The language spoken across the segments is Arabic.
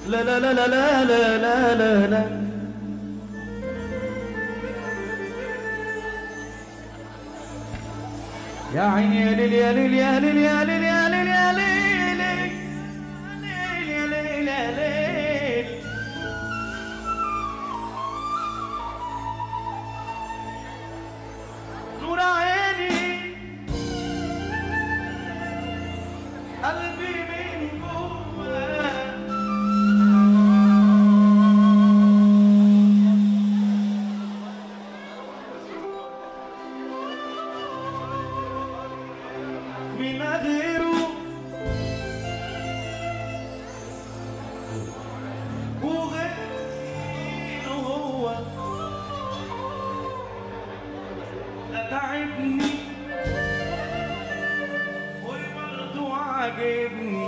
لا لا لا لا لا لا لا لا لا. يا عيني يا ليل يا ليل يا ليل يا ليل يا ليل يا ليل يا ليل يا ليل. نور عيني قلبي من جوه من غيره وغيره هو لا تعبني وبرضه عاجبني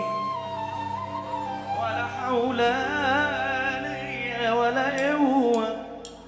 ولا حول ليا ولا قوة.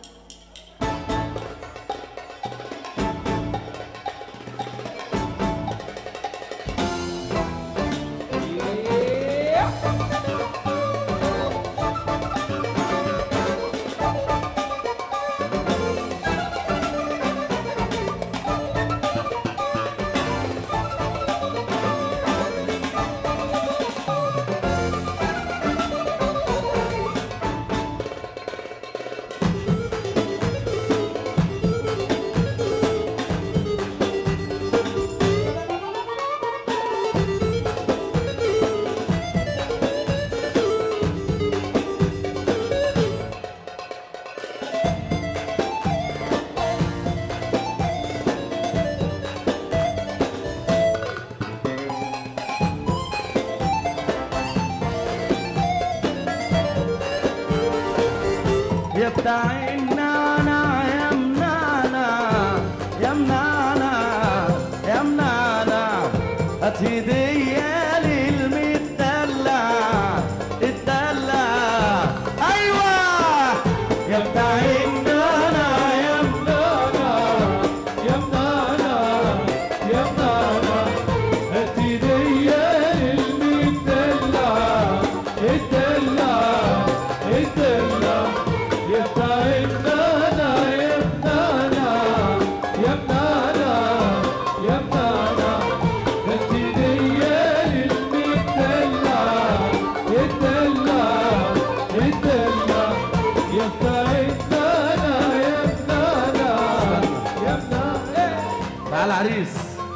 يا بتاع النعنع يا منعنع يا منعنع يا منعنع هات هدية للمدلع الدلع. أيوة يا بتاع النعنع يا منعنع يا منعنع يا منعنع هات هدية للمدلع الدلع الدلع. يا بتاع النعنع يا منعنع يا منعنع يا منعنع هات هدية للمدلع الدلع الدلع. يا بتاع النعنع يا منعنع يا منعنع. تعال عريس.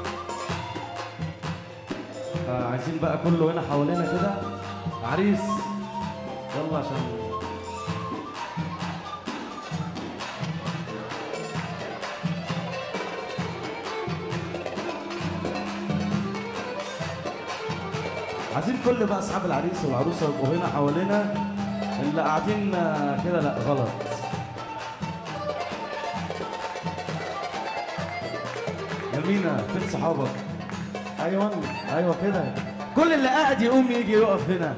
عايزين بقى كله هنا حوالينا كده عريس. يلا عشان عايزين كل بقى اصحاب العريس والعروسه يبقوا هنا حوالينا. اللي قاعدين كده لا غلط. يمينة فين صحابك؟ ايوه ايوه كده. كل اللي قاعد يقوم يجي يقف هنا.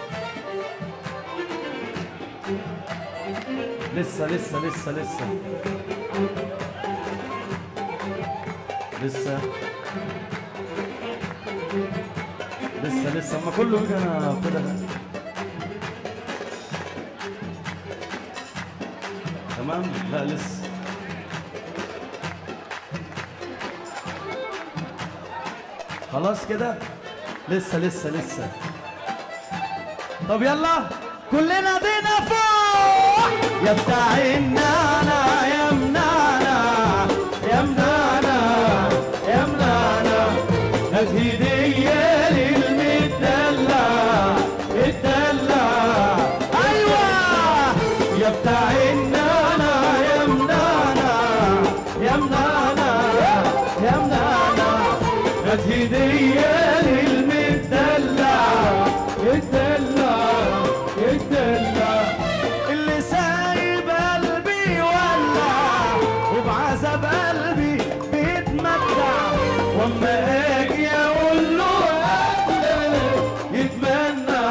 لسه لسه لسه لسه لسه لسه لسه اما كله يجي انا كده. تمام. لا لسه. خلاص كده. لسه لسه لسه. طب يلا كلنا دينا فوق. يا بتاع النعنع يا منعنع يا منعنع يا منعنع هات هدية للمدلع الدلع. أيوة يا بتاع النعنع يا منعنع يا منعنع يا منعنع هات هدية للمدلع الدلع الدلع. اللي سايب قلبي ولع وبعذاب قلبي بيتمتع واما اجي اقول له يتمنى.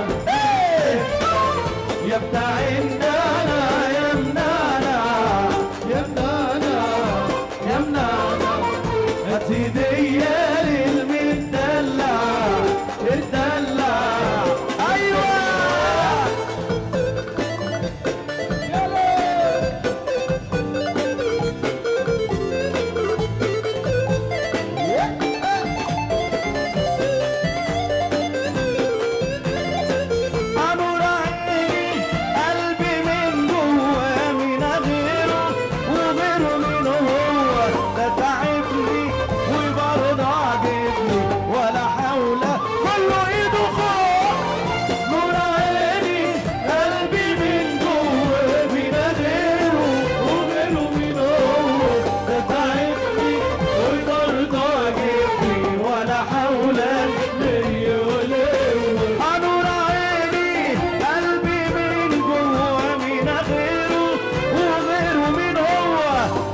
يا بتاع النعنع يا منعنع يا منعنع يا منعنع هات هدية للمدلع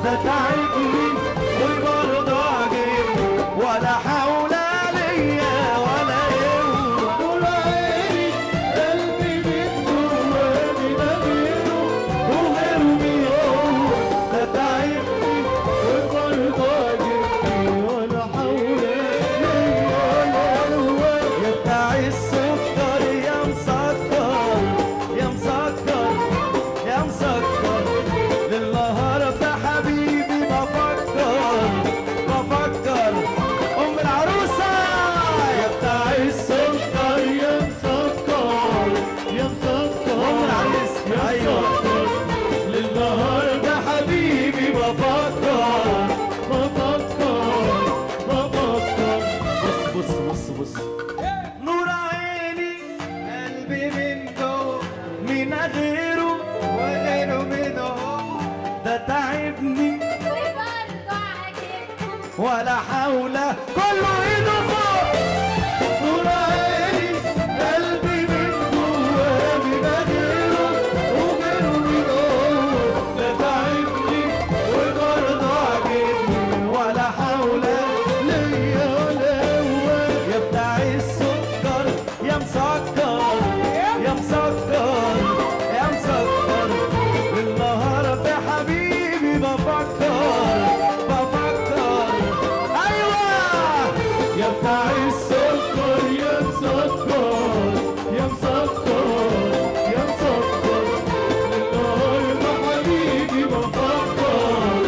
ده تعبني وبرضه عجبني ولا حول ليا ولا قوة. طول عيني قلبي من جوا من غيره وغيره مين هو. ده تعبني وبرضه عجبني ولا حول ليا ولا قوة. يا بتاع السكر يا مسكر يا مسكر يا مسكر للنهار ده حبيبي بفكر ام العروسه. يا بتاع السكر يا مسكر يا مسكر ام العريس. ايوه للنهار ده حبيبي بفكر. بص نور عيني قلبي من جوه من غيره وغيره منه. ده تعبني وبرضه عجبني ولا حول كله ايده فوق. نور عيني قلبي من جوه من غيره وغيره منه. ده تعبني وبرضه عجبني ولا حول ليا ولا قوة. يا بتاع السكر يا مسكر يا مسكر يا مسكر للنهار في حبيبي بفكر. ايوه يا بتاع السكر يا مسكر يا مسكر يا مسكر للنهار في حبيبي بفكر.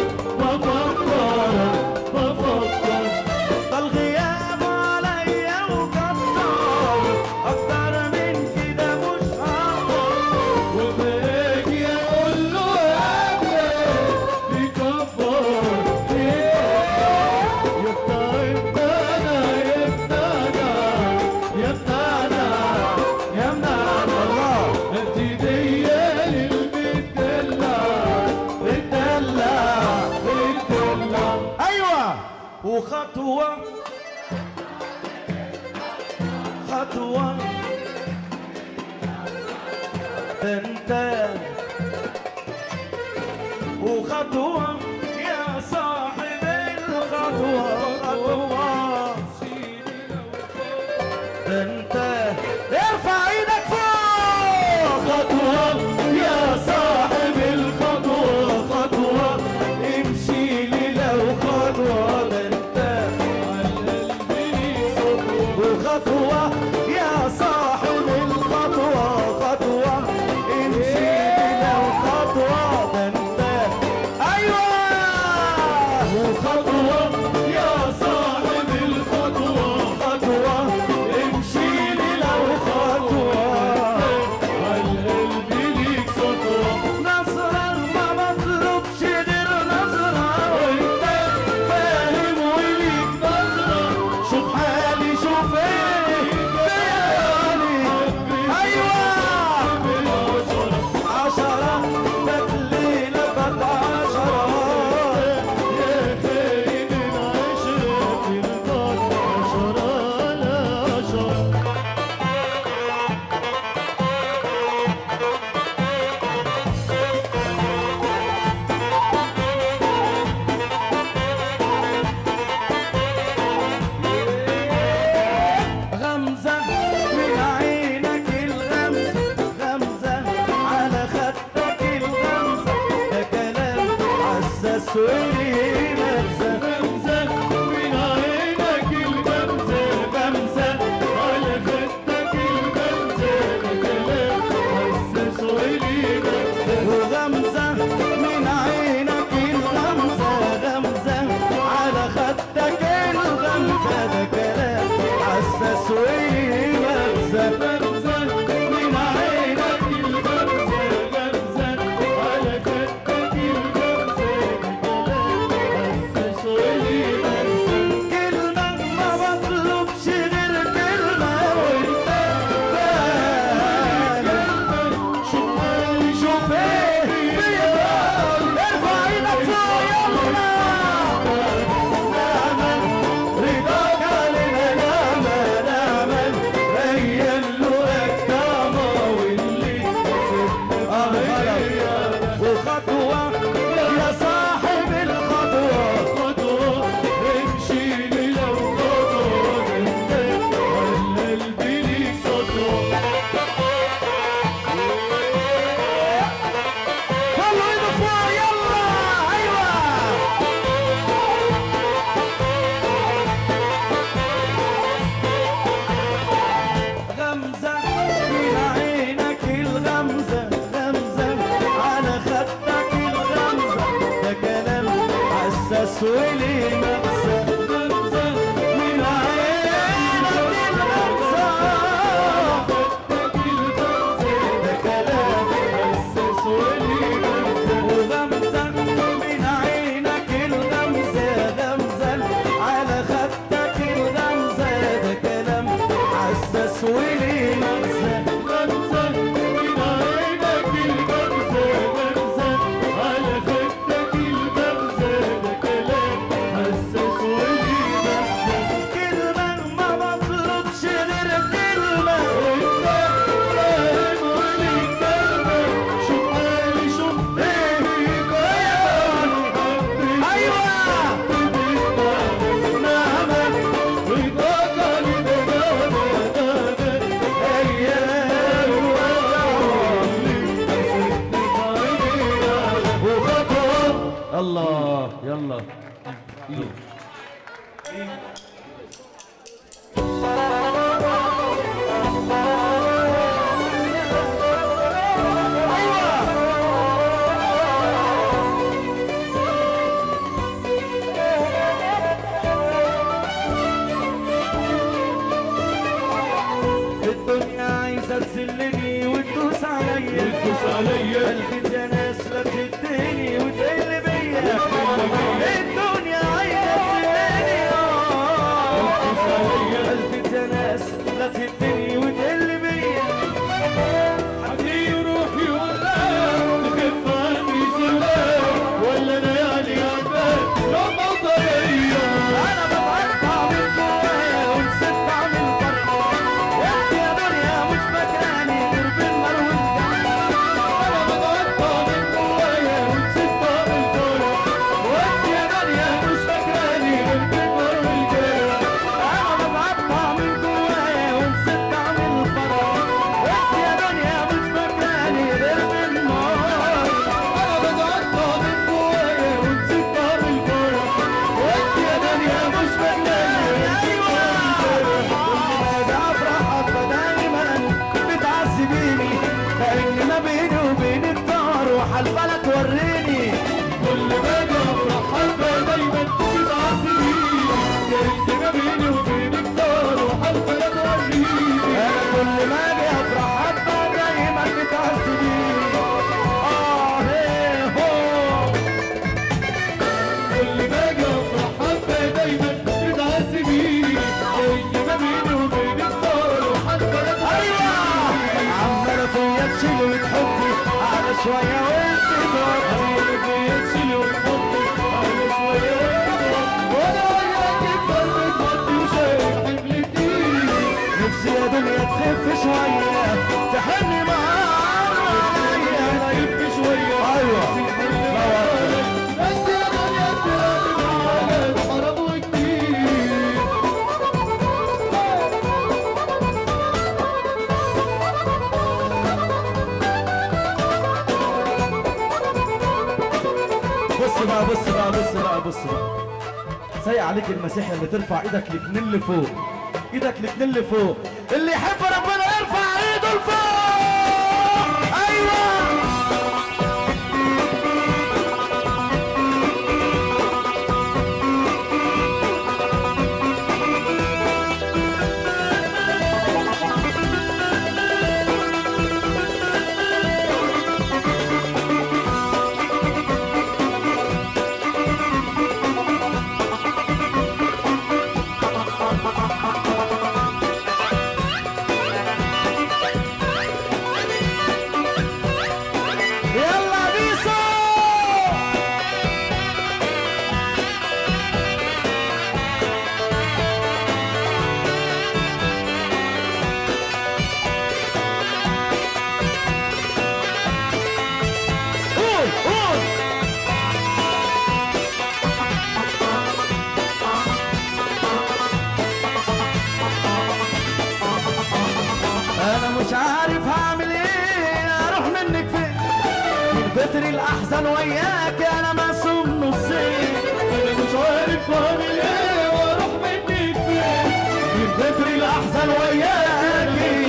ده الغياب عليا وكتر اكتر من كده مش هقدر. وباجي اقول له قبلك بيكبر يا بتاعنا الله. انت ديا للمدلع ايوه. وخطوه ده انت وخطوه يا صاحب الخطوه. ده انت ارفع ايدك فوق. خطوه يا صاحب الخطوه خطوه امشي لي لو خطوه. ده انت وخطوه يا صاحب الخطوه خطوه امشي لي لو خطوه. ده انت ايوه وخطوه يا صاحب الخطوه خطوه امشي لي لو خطوه. عالقلب ليك سطوه نظره ما بطلبش غير نظره. وانت فاهم وليك نظره. شوف حالي شوف ايه بيالي. ايوه 10 فات ليله فات 10 يا خاين العشره في رضاك 10 على 10. غمزة من عينك الغمزة غمزة على خدك الغمزة. ده كلام حساس وليه مغزى. غمزة من عينك الغمزة غمزة على خدك الغمزة. ده كلام حساس وليه مغزى. وغمزة من عينك الغمزة غمزة على خدك الغمزة. ده كلام حساس وليه مغزى. غمزة من عينك الغمزة غمزة على خدك الغمزة. ده كلام حساس ولي مغزى من عينك الغمزة ده كلام حساس ولي مغزى وغمزة من عينك الغمزة غمزة على خدك الغمزة ده كلام حساس ولي مغزى غمزة من عينك الغمزة غمزة على خدك الغمزة ده كلام حساس ولي مغزى كلمة ما بطلبش غير كلمة انت فاهم ولي كلمة شوف حالي شوف ايه ايوه نعمك وطاقة الله يلا الدنيا عايزة تذلني وتدوس عليا قلبي يا ناس لا تديني وتقل بيا الدنيا عايزة تذلني قلبي يا ناس لا تديني وتقل بيا حبيبي يروح يقول تخف عني سلام ولا انا يعني عباد لما طريقة انا بتقطع من جوايا ونسيت اعمل فرحة يا دنيا مش فاكراني غير بالنار والجنة انا بتقطع من جوايا ونسيت اعمل فرحة يا دنيا مش فاكراني غير بالنار والجنة انا بتقطع من جوايا ونسيت اعمل فرحة يا دنيا مش فاكراني غير بالنار انا بتقطع من جوايا ونسيت اعمل فرحة يا دنيا مش فاكراني غير بتعذبيني كأن ما بيني وبينك نار وحالفة لا توريني كل ما اجي افرح حالفة دايما بتعذبيني كأن ما بيني وبينك نار وحالفة لا توريني انا كل ما اجي افرح حالفة دايما بتعذبيني هي هو كل ما اجي افرح حالفة دايما بتعذبيني كأن ما بيني وبينك نار وحالفة لا توريني عمالة فيا تشيل وتحطي على شوية وانت تغطي فيا تشيل وتحطي على شوية وانت تغطي وانا وياكي بضل تغطي وشايف حمل كتير نفسي يا دنيا تخف شوية تحني معايا تخف شوية ايوه انت يا دنيا تلعبي معايا حرام وكتير بص بقى سايق عليك المسيح اللي ترفع ايدك الاتنين لفوق ايدك الاتنين لفوق اللي يحب ربنا يرفع ايده لفوق ايوه مش عارف هعمل ايه اروح منك فين من كتر الاحزان وياك انا مقسوم نصين انا مش عارف هعمل ايه واروح منك فين من كتر الاحزان وياك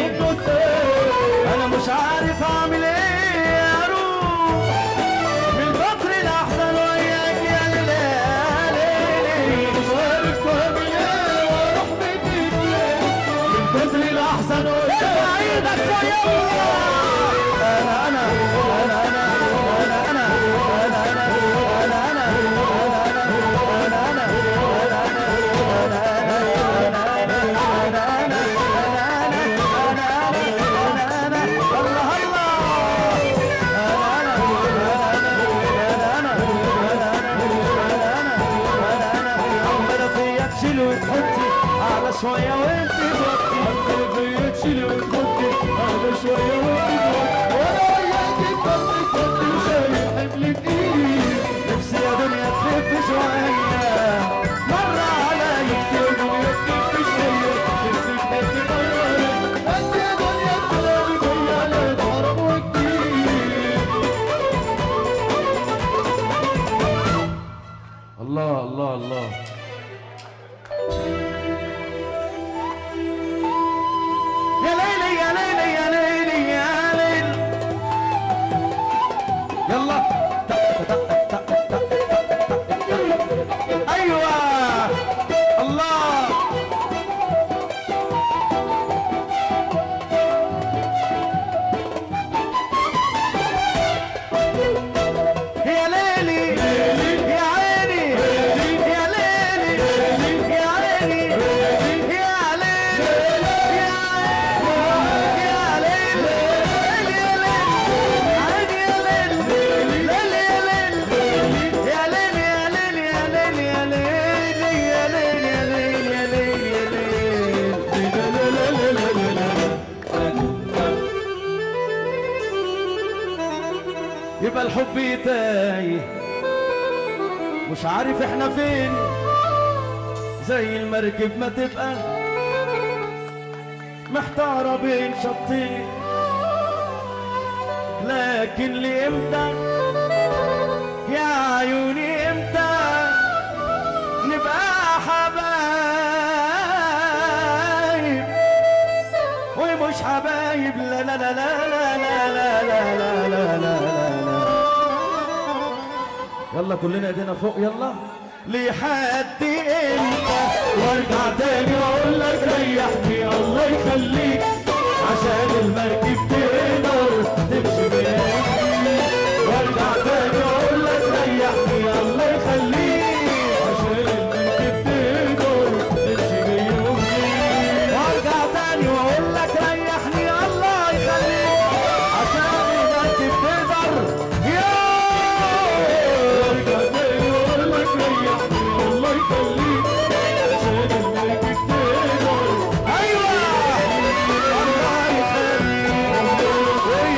انا مش عارف هعمل ايه اروح من كتر الاحزان وياك يا ليل شوية وانت توطي عالطريقية تشيلي وتحطي اهدى شوية وانت توطي وانا وياكي تفضي تفضي وشايل حملك ايد نفسي يا دنيا تخف شوية مرة علي نفسي يا دنيا تخف شوية نفسي تحب تغيري انت يا دنيا تلاقي جاية على حرام وكتير الله الله الله يا ليلي يا ليلي يا ليلي يا ليلي يلا ايوه الله يا ليلي يا عيني يا ليلي يا عيني يا ليلي يا ليلي يا يبقى الحب تايه مش عارف احنا فين زي المركب ما تبقى محتارة بين شطين لكن لإمتى يا عيوني امتى نبقى حبايب ومش حبايب لا لا لا لا لا لا لا لا لا لا لا يلا كلنا ايدينا فوق يلا لحد امتى وارجع تاني واقول لك ريحني الله يخليك عشان المركب تقدر تمشي بيا وارجع تاني واقول لك ريحني الله يخليك عشان المركب تقدر تمشي بيا وارجع تاني واقول لك ريحني الله يخليك عشان المركب تقدر وارجع تاني واقول لك ريحني الله يخليك عشان المركب تقدر ايوه الله يخليك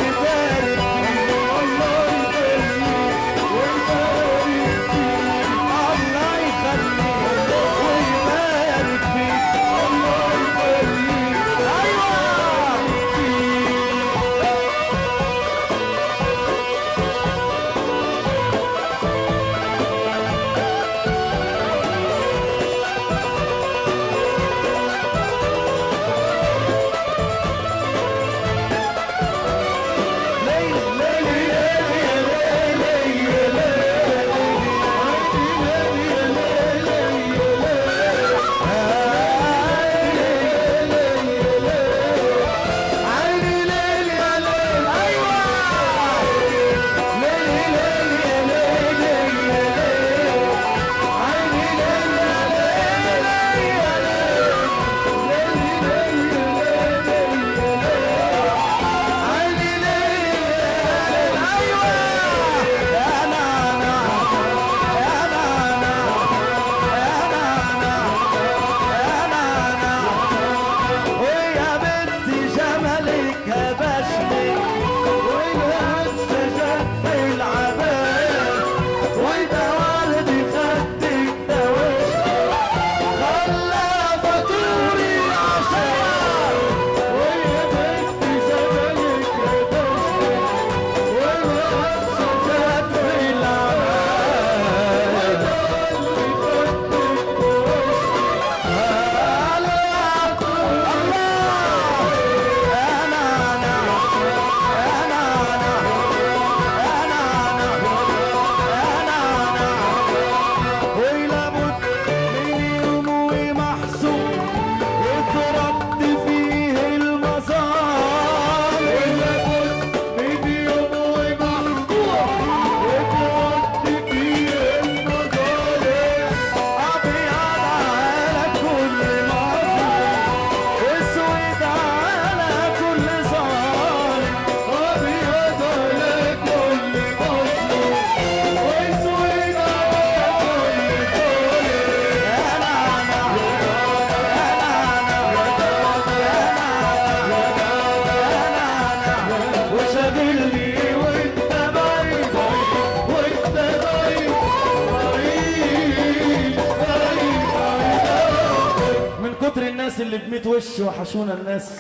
الناس اللي ب100 وش وحشونا الناس.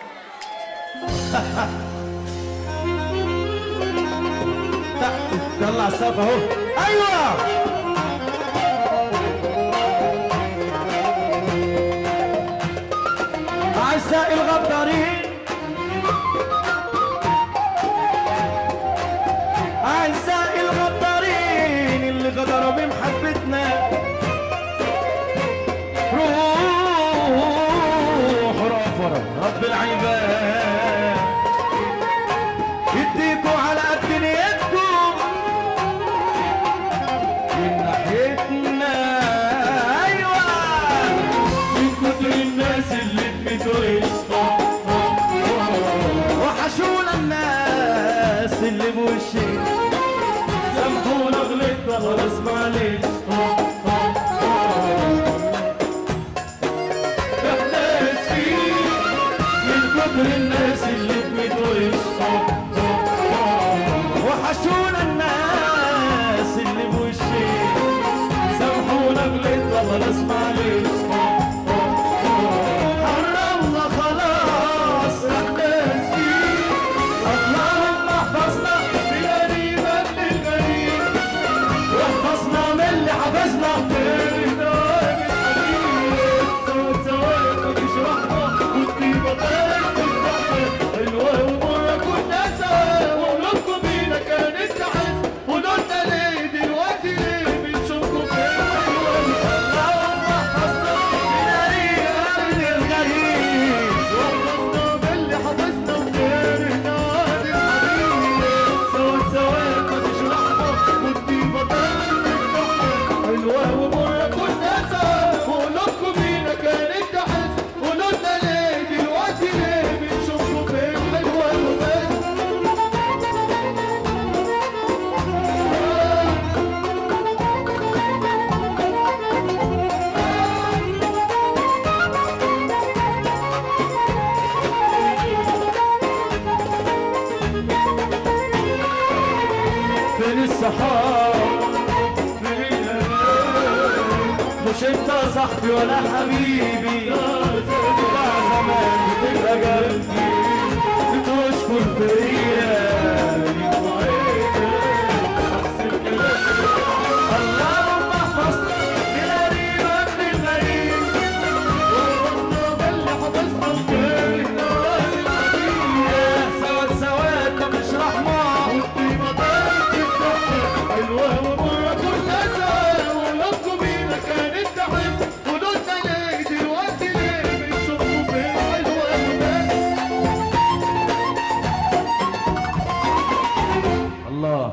طلع السقف اهو. ايوه اعزائي الغدارين، اعزائي الغدارين اللي غدروا بمحبتنا، روح رب العباد يديكوا على قد نيتكم من ناحيتنا. ايوه من كتر الناس اللي بتوشنا وحشونا الناس اللي بوشي، سامحونا غلطنا خلاص معلش. احنا اسفين من كتر الناس اللي بتوشنا وحشونا الناس اللي بوشي، سامحونا غلطنا خلاص معلش. حرمنا خلاص احنا اسفين اللهم احفظنا من قريب قبل الغريب، واحفظنا من اللي حفظنا. فين الصحاب مش انت صاحبي ولا حبيبي، بتاع زمان بتبقى جنبي بتشكر فيا. اللهم احفظنا من قريب قبل الغريب، واحفظنا باللي حفظنا سواد سواد مش رحمة. حلوة ومرة كلها سوا، ولادكم بينا كانت تحس، ولادنا ليه دلوقتي ليه بنشوفكم فين؟ حلوة وبس. الله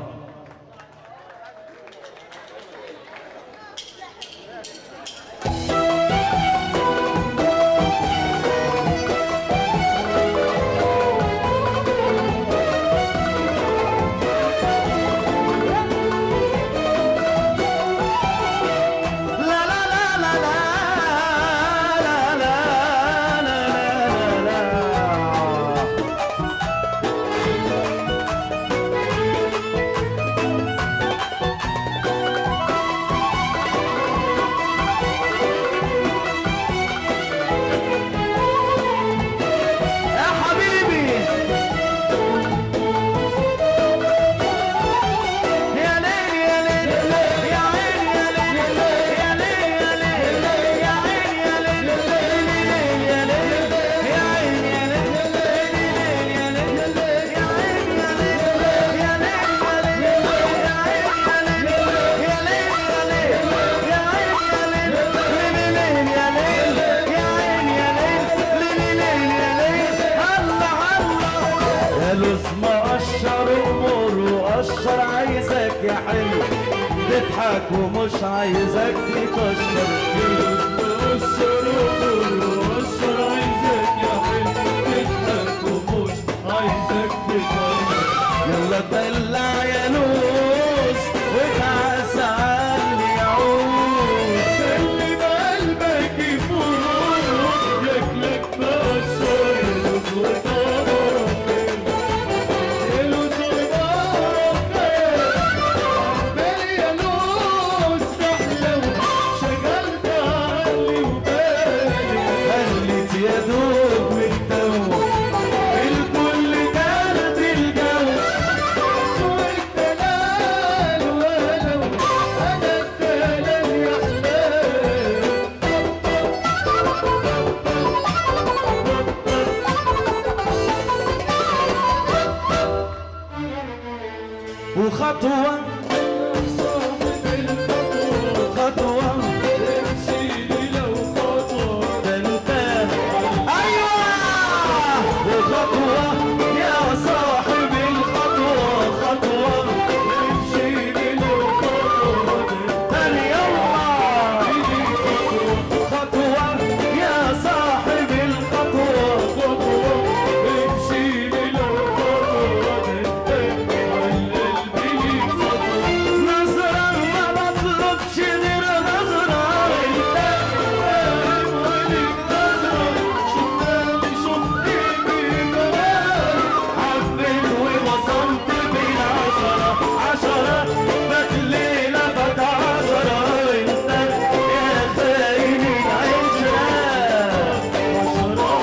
تضحك ومش عايزك تكشر، وشر وشر عايزك يا حلو، تضحك ومش عايزك تكشر. يلا دلع يا لوز وتعسى علي يعوز، اللي بقلبك يفوت ياكلك بشر يلوز وطارك يلوز وطارك بالي يا لوز تحلو، شغلت عقلي وبالي خلي خطوة صاحب الخطوة خطوة امشي لي لو خطوة ده انت ايوه وخطوة يا صاحب الخطوة خطوة امشي لي لو خطوة هل يلا خطوة يا صاحب الخطوة خطوة امشي لي لو خطوة على قلبي ليك خطوة نظرة ما بطلبش غير نظرة انت فاهم وليك نظرة شفتني شفتني بجمالك حبيت ووصلت بين عشرة عشرة فات ليلة فات عشرة انت يا خاين العشرة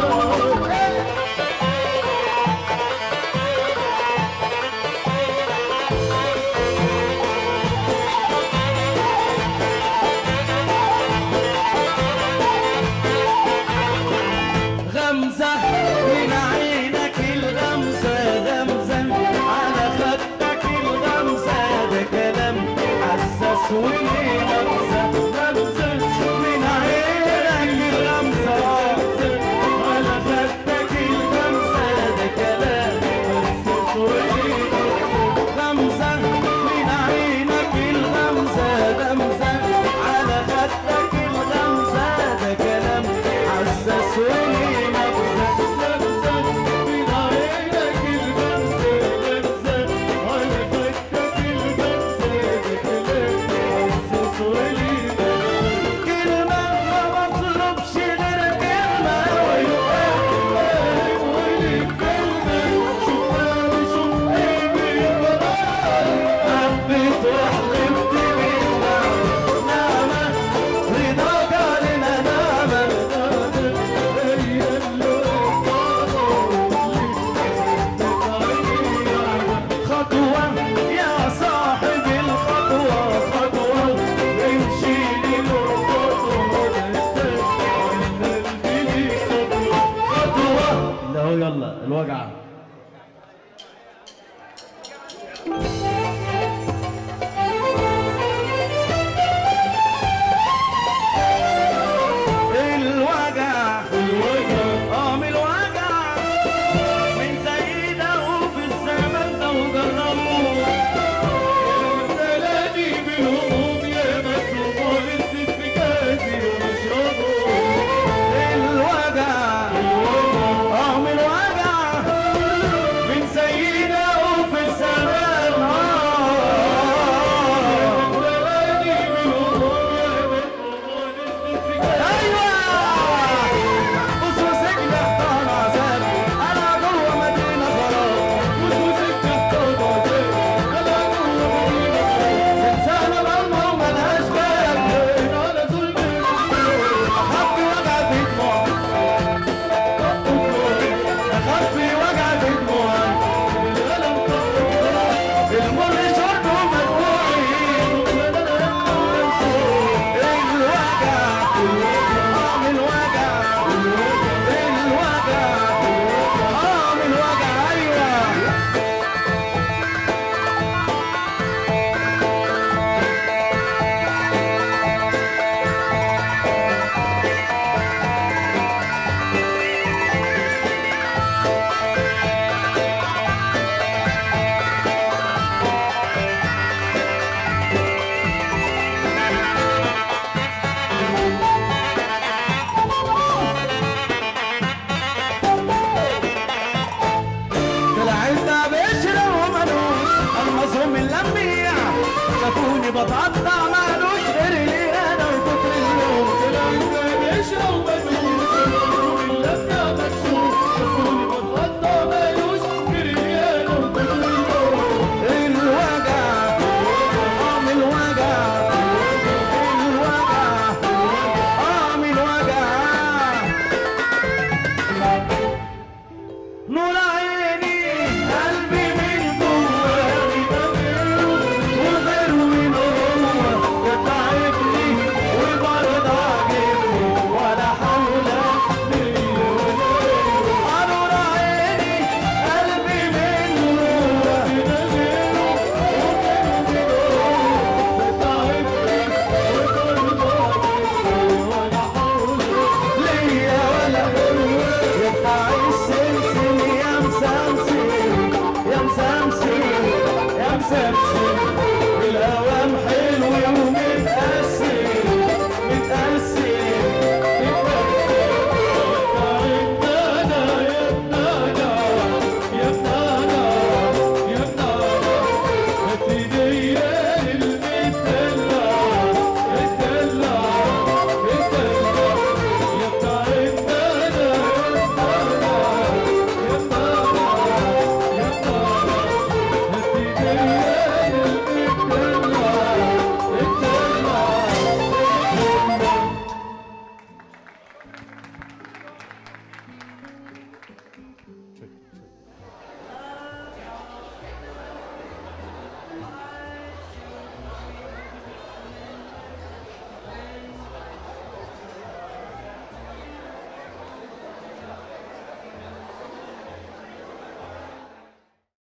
غمزة من عينك الغمزة غمزة على خدك الغمزة ده كلام حساس وليه غمزة غمزة من عينك الغمزة على خدك الغمزة ده كلام حساس وليه غمزة من عينك الغمزة غمزة على خدك الغمزة ده كلام حساس وليه لمسة من عينك الغمزة لمسة على خدك الغمزة ده كلام حساس وليه كلمة ما بطلبش غير كلمة فاهم وليك كلمة شفتني شفتني بجمالك حبيت وحلفت بالله نعمة رضاك علينا نعمة هي خطوة يا صاحب الخطوة خطوة امشي لي لو خطوة على قلبي ليك خطوة خطوة لا يلا الوجع